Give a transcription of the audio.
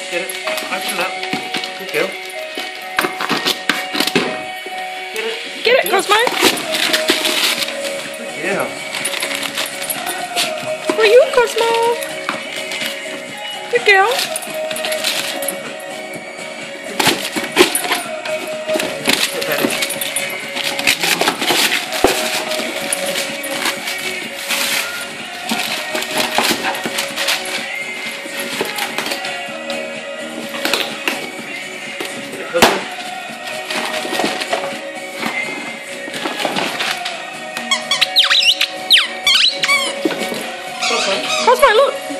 Get it. Open it up. Good girl. Get it. Get it, Cosmo. Good girl. For you, Cosmo. Good girl. Put that in. Cosmo, look.